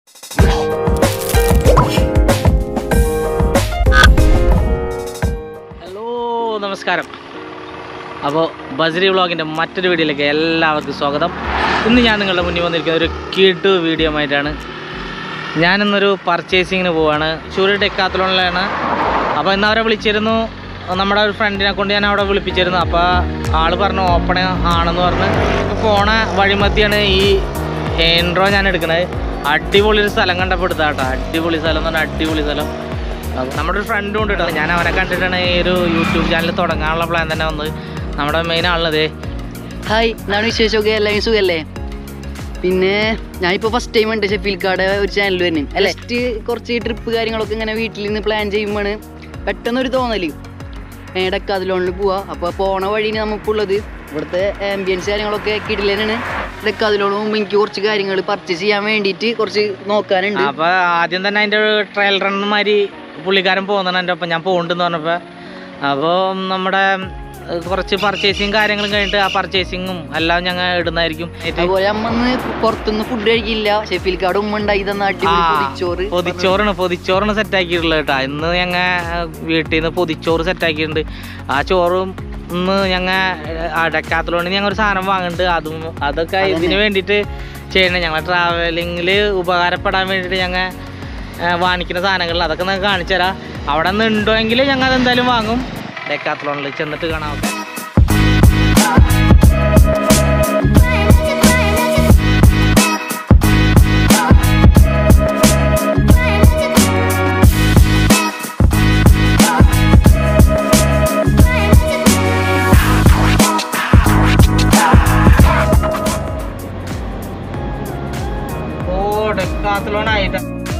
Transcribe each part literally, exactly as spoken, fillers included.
Hello നമസ്കാരം. അപ്പോൾ ബസ്രി വ്ളോഗിൻ്റെ മറ്റൊരു വീഡിയോയിലേക്ക് എല്ലാവർക്കും സ്വാഗതം. ഇന്ന് ഞാൻ നിങ്ങളുടെ മുന്നിൽ വന്നിരിക്കുന്ന ഒരു കിടു വീഡിയോ ആയിട്ടാണ്. ഞാനിന്നൊരു പർച്ചേസിങ്ങിന് പോവാണ്. ഷൂറി ഡെക്കാത്തലോണിലാണ്. അപ്പോൾ ഇന്ന് അവരെ വിളിച്ചിരുന്നു, നമ്മുടെ ഒരു ഫ്രണ്ടിനെ കൊണ്ട് ഞാൻ അവിടെ വിളിപ്പിച്ചിരുന്നു. അപ്പോൾ ആൾ പറഞ്ഞു ഓപ്പൺ ആണെന്ന് പറഞ്ഞ്. പോണ വഴിമത്തിയാണ് ഈ ഇൻട്രോ ഞാൻ എടുക്കുന്നത്. അടിപൊളി ഒരു സ്ഥലം കണ്ടപ്പോൾ എടുത്താട്ടോ. അടിപൊളി സ്ഥലം എന്ന് പറഞ്ഞാൽ അടിപൊളി സ്ഥലം. നമ്മുടെ ഒരു ഫ്രണ്ടും ഉണ്ട് കേട്ടോ. ഞാൻ അവനെ കണ്ടിട്ടാണ് ഈ ഒരു യൂട്യൂബ് ചാനൽ തുടങ്ങാനുള്ള പ്ലാൻ തന്നെ വന്നത്. നമ്മുടെ മെയിൻ ആളുള്ളത്. ഹായ്, എന്താണ് വിശേഷമൊക്കെ? എല്ലാവരും സുഖമല്ലേ? പിന്നെ ഞാനിപ്പോൾ ഫസ്റ്റ് ടൈം ഉണ്ട് ഷെഫീൽക്കാട് ഒരു ചാനൽ വരുന്നത്. നെക്സ്റ്റ് കുറച്ച് ട്രിപ്പ് കാര്യങ്ങളൊക്കെ ഇങ്ങനെ വീട്ടിൽ നിന്ന് പ്ലാൻ ചെയ്യുമ്പോഴാണ് പെട്ടെന്നൊരു തോന്നൽ ഡെക്കാത്തലോണിൽ പോവാ. അപ്പോൾ പോണ വഴിന് നമുക്കുള്ളത് ഇവിടുത്തെ ആംബിയൻസ് കാര്യങ്ങളൊക്കെ കിടിലനാണ്. ഡെക്കാത്തലോണിന് മുമ്പ് എനിക്ക് കുറച്ച് കാര്യങ്ങൾ പർച്ചേസ് ചെയ്യാൻ വേണ്ടിയിട്ട് കുറച്ച് നോക്കാനുണ്ട്. അപ്പോൾ ആദ്യം തന്നെ അതിൻ്റെ ട്രയൽ റണ്ണുമാതിരി പുള്ളിക്കാരൻ പോകുന്നതാണ് എൻ്റെ ഒപ്പം. ഞാൻ പോകുന്നുണ്ടെന്ന് പറഞ്ഞപ്പോൾ അപ്പോൾ നമ്മുടെ കുറച്ച് പർച്ചേസിങ് കാര്യങ്ങളും കഴിഞ്ഞിട്ട് ആ പർച്ചേസിങ്ങും എല്ലാം ഞങ്ങൾ ഇടുന്നതായിരിക്കും. അതുപോലെ അമ്മ പുറത്തുനിന്ന് ഫുഡ് കഴിക്കില്ല. ഷെഫീൽക്കാട് ഉമ്മ ഉണ്ടായി തന്ന പൊതിച്ചോറ് പൊതിച്ചോറാണ് പൊതിച്ചോറാണ് സെറ്റാക്കിയിട്ടുള്ളത് കേട്ടോ. ഇന്ന് ഞങ്ങൾ വീട്ടിൽ നിന്ന് പൊതിച്ചോറ് സെറ്റാക്കിയിട്ടുണ്ട്. ആ ചോറും ഇന്ന് ഞങ്ങൾ ഡെക്കാത്തലോണിൽ ഞങ്ങൾ ഒരു സാധനം വാങ്ങുന്നുണ്ട്. അതും അതൊക്കെ ഇതിന് വേണ്ടിയിട്ട് ചെയ്യണം. ഞങ്ങൾ ട്രാവലിങ്ങിൽ ഉപകാരപ്പെടാൻ വേണ്ടിയിട്ട് ഞങ്ങൾ വാങ്ങിക്കുന്ന സാധനങ്ങളിൽ അതൊക്കെ നിങ്ങൾക്ക് കാണിച്ചു തരാം. അവിടെ നിന്ന് ഉണ്ടോ എങ്കിൽ ഞങ്ങൾ അതെന്തായാലും വാങ്ങും. ഡെക്കാത്തലോണിൽ ചെന്നിട്ട് കാണാം. ഓ ഡെക്കാത്തലോണായിട്ട്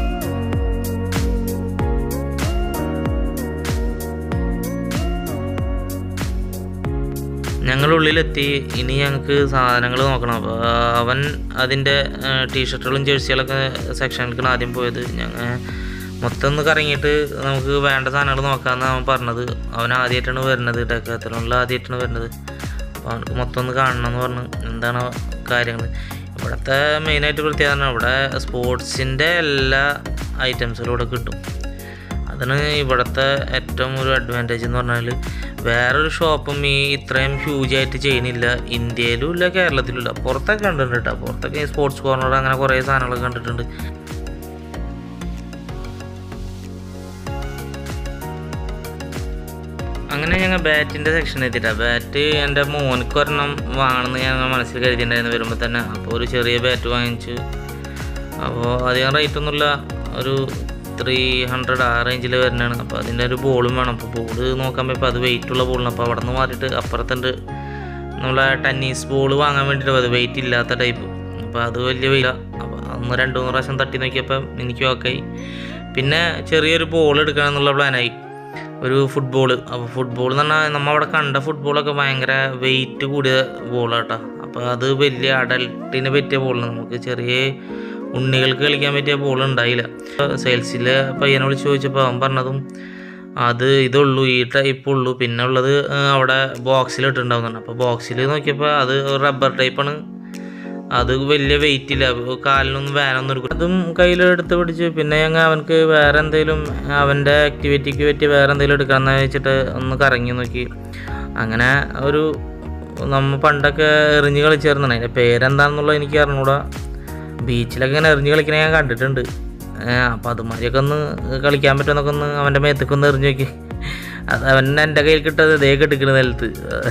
ഞങ്ങളുള്ളിലെത്തി. ഇനി ഞങ്ങൾക്ക് സാധനങ്ങൾ നോക്കണം. അപ്പോൾ അവൻ അതിൻ്റെ ടീഷർട്ടുകളും ജേഴ്സികളൊക്കെ സെക്ഷനിലേക്കാണ് ആദ്യം പോയത്. ഞങ്ങൾ മൊത്തം ഒന്ന് കറങ്ങിയിട്ട് നമുക്ക് വേണ്ട സാധനങ്ങൾ നോക്കാമെന്ന് അവൻ പറഞ്ഞത്. അവൻ ആദ്യമായിട്ടാണ് വരുന്നത്, ഡെക്കാത്തലോണിൽ ആദ്യമായിട്ടാണ് വരുന്നത്. അപ്പോൾ അവനക്ക് മൊത്തം ഒന്ന് കാണണം എന്ന് പറഞ്ഞു. എന്താണ് കാര്യങ്ങൾ ഇവിടുത്തെ മെയിനായിട്ട് പ്രത്യേകത, ഇവിടെ സ്പോർട്സിൻ്റെ എല്ലാ ഐറ്റംസുകളും ഇവിടെ കിട്ടും. അതാണ് ഇവിടുത്തെ ഏറ്റവും ഒരു അഡ്വാൻറ്റേജ് എന്ന് പറഞ്ഞാൽ വേറൊരു ഷോപ്പും ഈ ഇത്രയും ഹ്യൂജായിട്ട് ചെയ്യണില്ല. ഇന്ത്യയിലും ഇല്ല, കേരളത്തിലും ഇല്ല. പുറത്തൊക്കെ കണ്ടിട്ടുണ്ട് കേട്ടോ. പുറത്തൊക്കെ ഈ സ്പോർട്സ് കോർണർ അങ്ങനെ കുറേ സാധനങ്ങളൊക്കെ കണ്ടിട്ടുണ്ട്. അങ്ങനെ ഞങ്ങൾ ബാറ്റിൻ്റെ സെക്ഷൻ എത്തിയിട്ടാണ്. ബാറ്റ് എൻ്റെ മോനക്ക് ഒരെണ്ണം വാങ്ങണമെന്ന് ഞങ്ങൾ മനസ്സിൽ കരുതിയിട്ടുണ്ടായിരുന്നു വരുമ്പോൾ തന്നെ. അപ്പോൾ ഒരു ചെറിയ ബാറ്റ് വാങ്ങിച്ചു. അപ്പോൾ അധികം റേറ്റൊന്നുമില്ല, ഒരു ത്രീ ഹൺഡ്രഡ് ആ റേഞ്ചിൽ വരുന്നതാണ്. അപ്പോൾ അതിൻ്റെ ഒരു ബോളും വേണം. അപ്പോൾ ബോള് നോക്കാൻ പോയപ്പോൾ അത് വെയിറ്റുള്ള ബോളാണ്. അപ്പോൾ അവിടെ നിന്ന് മാറിയിട്ട് അപ്പുറത്തുണ്ട് നമ്മളെ ടെന്നീസ് ബോൾ വാങ്ങാൻ വേണ്ടിയിട്ട് അത് വെയിറ്റ് ഇല്ലാത്ത ടൈപ്പ്. അപ്പോൾ അത് വലിയ വെയിലാണ്. അപ്പോൾ ഒന്ന് രണ്ട് മൂന്ന് പ്രാവശ്യം തട്ടി നോക്കിയപ്പോൾ എനിക്ക് ഓക്കെ. പിന്നെ ചെറിയൊരു ബോൾ എടുക്കണം എന്നുള്ള പ്ലാനായി, ഒരു ഫുട്ബോൾ. അപ്പോൾ ഫുട്ബോൾ എന്ന് പറഞ്ഞാൽ നമ്മൾ അവിടെ കണ്ട ഫുട്ബോളൊക്കെ ഭയങ്കര വെയിറ്റ് കൂടിയ ബോളാട്ടോ. അപ്പോൾ അത് വലിയ അഡൽട്ടിന് പറ്റിയ ബോളാണ്. നമുക്ക് ചെറിയ ഉണ്ണികൾക്ക് കളിക്കാൻ പറ്റിയ ബോൾ ഉണ്ടായില്ല. സെയിൽസിലെ പയ്യനെ വിളിച്ച് ചോദിച്ചപ്പോൾ അവൻ പറഞ്ഞതും അത് ഇതുള്ളൂ, ഈ ടൈപ്പ് ഉള്ളൂ. പിന്നെ ഉള്ളത് അവിടെ ബോക്സിലിട്ടുണ്ടാവുന്നതാണ്. അപ്പോൾ ബോക്സിൽ നോക്കിയപ്പോൾ അത് റബ്ബർ ടൈപ്പാണ്. അത് വലിയ വെയിറ്റ് ഇല്ല, കാലിനൊന്നും വേനൊന്നും എടുക്കും. അതും കയ്യിലെടുത്ത് പിടിച്ച് പിന്നെ ഞങ്ങൾ അവനക്ക് വേറെ എന്തെങ്കിലും അവൻ്റെ ആക്ടിവിറ്റിക്ക് പറ്റി വേറെ എന്തെങ്കിലും എടുക്കാമെന്ന് വെച്ചിട്ട് ഒന്ന് കറങ്ങി നോക്കി. അങ്ങനെ ഒരു നമ്മൾ പണ്ടൊക്കെ എറിഞ്ഞ് കളിച്ചേർന്നാണ്. അതിൻ്റെ പേരെന്താണെന്നുള്ളത് എനിക്ക് അറിഞ്ഞൂടാ. ബീച്ചിലൊക്കെ ഇങ്ങനെ എറിഞ്ഞ് കളിക്കണ ഞാൻ കണ്ടിട്ടുണ്ട്. അപ്പോൾ അതുമാതിരിയൊക്കെ ഒന്ന് കളിക്കാൻ പറ്റുമെന്നൊക്കെ ഒന്ന് അവൻ്റെ മേത്തൊക്കെ ഒന്ന് എറിഞ്ഞ് നോക്കി. അത് അവൻ എൻ്റെ കയ്യിൽ കിട്ടത് ദേ കെട്ടിക്കണ നിലത്ത്.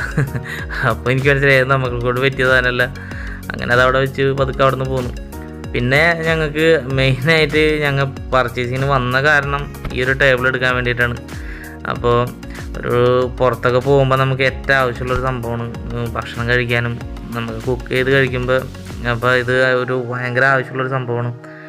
അപ്പോൾ എനിക്ക് മനസ്സിലായത് നമുക്കോട് പറ്റിയതാനല്ല. അങ്ങനെ അതവിടെ വെച്ച് പതുക്കെ അവിടെ നിന്ന് പോന്നു. പിന്നെ ഞങ്ങൾക്ക് മെയിനായിട്ട് ഞങ്ങൾ പർച്ചേസിങ്ങിന് വന്ന കാരണം ഈ ഒരു ടേബിൾ എടുക്കാൻ വേണ്ടിയിട്ടാണ്. അപ്പോൾ ഒരു പുറത്തൊക്കെ പോകുമ്പോൾ നമുക്ക് ഏറ്റവും ആവശ്യമുള്ളൊരു സംഭവമാണ് ഭക്ഷണം കഴിക്കാനും നമുക്ക് കുക്ക് ചെയ്ത് കഴിക്കുമ്പോൾ. അപ്പോൾ ഇത് ഒരു ഭയങ്കര ആവശ്യമുള്ളൊരു സംഭവമാണ്.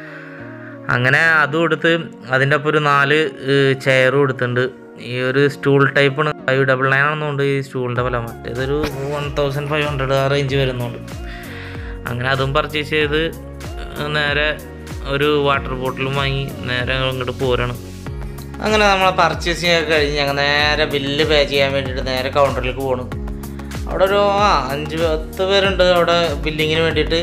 അങ്ങനെ അതും എടുത്ത് അതിൻ്റെ ഒപ്പം ഒരു നാല് ചെയറും എടുത്തിട്ടുണ്ട്. ഈ ഒരു സ്റ്റൂൾ ടൈപ്പാണ്. ഫൈവ് ഡബിൾ നയൻ ആണെന്നുണ്ട് ഈ സ്റ്റൂളിൻ്റെ വില. മറ്റേതൊരു വൺ തൗസൻഡ് ഫൈവ് ഹൺഡ്രഡ് ആ റേഞ്ച് വരുന്നുണ്ട്. അങ്ങനെ അതും പർച്ചേസ് ചെയ്ത് നേരെ ഒരു വാട്ടർ ബോട്ടിലും വാങ്ങി നേരെ ഇങ്ങോട്ട് പോരണം. അങ്ങനെ നമ്മളെ പർച്ചേസിങ് ഒക്കെ കഴിഞ്ഞ് ഞങ്ങൾ നേരെ ബില്ല് പേ ചെയ്യാൻ വേണ്ടിയിട്ട് നേരെ കൗണ്ടറിലേക്ക് പോകണം. അവിടെ ഒരു ആ അഞ്ച് പത്ത് പേരുണ്ട് അവിടെ ബില്ലിങ്ങിന് വേണ്ടിയിട്ട്.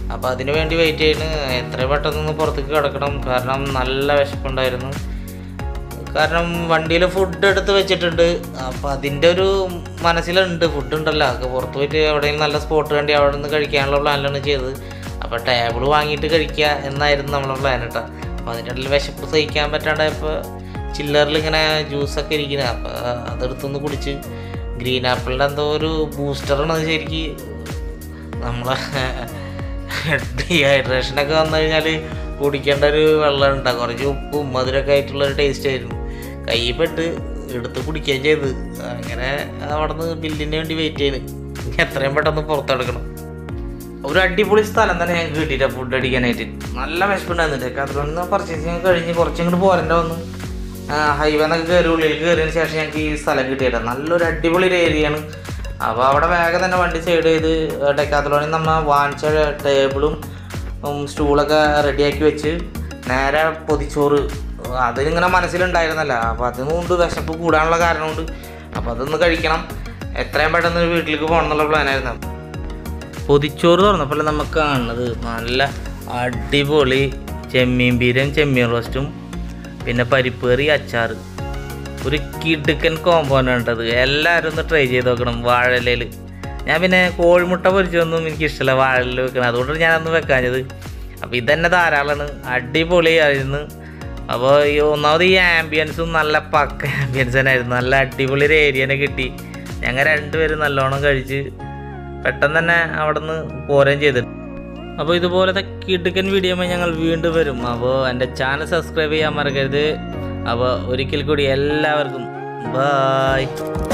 അപ്പോൾ അതിന് വേണ്ടി വെയിറ്റ് ചെയ്യുന്നു. എത്ര പെട്ടെന്ന് പുറത്തേക്ക് കിടക്കണം, കാരണം നല്ല വിശപ്പുണ്ടായിരുന്നു. കാരണം വണ്ടിയിൽ ഫുഡ് എടുത്ത് വെച്ചിട്ടുണ്ട്. അപ്പോൾ അതിൻ്റെ ഒരു മനസ്സിലുണ്ട് ഫുഡ് ഉണ്ടല്ലോ, പുറത്ത് പോയിട്ട് എവിടെയെങ്കിലും നല്ല സ്പോട്ട് കണ്ടി അവിടെ നിന്ന് കഴിക്കാനുള്ള പ്ലാനിലാണ് ചെയ്തത്. അപ്പോൾ ടേബിൾ വാങ്ങിയിട്ട് കഴിക്കുക എന്നായിരുന്നു നമ്മളെ പ്ലാൻ കേട്ടോ. അപ്പോൾ അതിൻ്റെ ഇടയിൽ വിശപ്പ് സഹിക്കാൻ പറ്റാണ്ടായപ്പോൾ ചില്ലറിൽ ഇങ്ങനെ ജ്യൂസൊക്കെ ഇരിക്കുന്നത്, അപ്പോൾ അതെടുത്തൊന്ന് കുടിച്ച്. ഗ്രീൻ ആപ്പിളിൻ്റെ എന്തോ ഒരു ബൂസ്റ്ററാണ് അത്. ശരിക്കും നമ്മളെ ഡീഹൈഡ്രേഷനൊക്കെ വന്നു കഴിഞ്ഞാൽ കുടിക്കേണ്ട ഒരു വെള്ളം ഉണ്ടാകും. കുറച്ച് ഉപ്പും മധുരമൊക്കെ ആയിട്ടുള്ളൊരു ടേസ്റ്റ് ആയിരുന്നു. കൈപ്പെട്ട് എടുത്ത് കുടിക്കുകയും ചെയ്ത്. അങ്ങനെ അവിടെ നിന്ന് ബില്ലിന് വേണ്ടി വെയിറ്റ് ചെയ്ത് എത്രയും പെട്ടെന്ന് പുറത്തെടുക്കണം. ഒരു അടിപൊളി സ്ഥലം തന്നെ ഞങ്ങൾക്ക് കിട്ടിയില്ല ഫുഡ് അടിക്കാനായിട്ട്. നല്ല വിശപ്പുണ്ടായിരുന്നില്ല. അതുകൊണ്ട് പർച്ചേസിങ് കഴിഞ്ഞ് കുറച്ചിങ്ങോട്ട് പോരേണ്ട വന്നു. ഹൈവേ എന്നൊക്കെ കയറി ഉള്ളിൽ കയറിയതിന് ശേഷം ഞങ്ങൾക്ക് ഈ സ്ഥലം കിട്ടിയില്ല. നല്ലൊരു അടിപൊളി ഒരു ഏരിയയാണ്. അപ്പോൾ അവിടെ വേഗം തന്നെ വണ്ടി സൈഡ് ചെയ്ത് ഡെക്കാത്തലോണിൽ നമ്മൾ വാങ്ങിച്ച ടേബിളും സ്റ്റൂളൊക്കെ റെഡിയാക്കി വെച്ച് നേരെ പൊതിച്ചോറ് അതിനിങ്ങനെ മനസ്സിലുണ്ടായിരുന്നല്ല. അപ്പോൾ അതുകൊണ്ട് വിശപ്പ് കൂടാനുള്ള കാരണമുണ്ട്. അപ്പോൾ അതൊന്ന് കഴിക്കണം, എത്രയും പെട്ടെന്ന് വീട്ടിലേക്ക് പോകണം എന്നുള്ള പ്ലാനായിരുന്നു. പൊതിച്ചോറ് തുറന്നപ്പോൾ നമുക്ക് കാണുന്നത് നല്ല അടിപൊളി ചെമ്മീൻ ബീരയും ചെമ്മീൻ റോസ്റ്റും പിന്നെ പരിപ്പ് കറി അച്ചാർ. ഒരു കിടുക്കൻ കോമ്പോണ് ഉണ്ടത്. എല്ലാവരും ഒന്ന് ട്രൈ ചെയ്ത് നോക്കണം വാഴയിലയിൽ. ഞാൻ പിന്നെ കോഴിമുട്ട പൊരിച്ചൊന്നും എനിക്കിഷ്ടമല്ല വാഴയിൽ വെക്കണം, അതുകൊണ്ടാണ് ഞാനൊന്ന് വെക്കാഞ്ഞത്. അപ്പോൾ ഇതന്നെ ധാരാളമാണ്, അടിപൊളിയായിരുന്നു. അപ്പോൾ ഈ ഒന്നാമത് ഈ ആംബിയൻസും നല്ല പക്ക ആംബിയൻസ് തന്നെ ആയിരുന്നു. നല്ല അടിപൊളി ഒരു ഏരിയനെ കിട്ടി. ഞങ്ങൾ രണ്ടുപേരും നല്ലോണം കഴിച്ച് പെട്ടെന്ന് തന്നെ അവിടെ നിന്ന് പോരുകയും ചെയ്തിട്ട്. അപ്പോൾ ഇതുപോലത്തെ കിടുക്കൻ വീഡിയോ ഞങ്ങൾ വീണ്ടും വരും. അപ്പോൾ എൻ്റെ ചാനൽ സബ്സ്ക്രൈബ് ചെയ്യാൻ മറക്കരുത്. അപ്പോൾ ഒരിക്കൽ കൂടി എല്ലാവർക്കും ബായ്.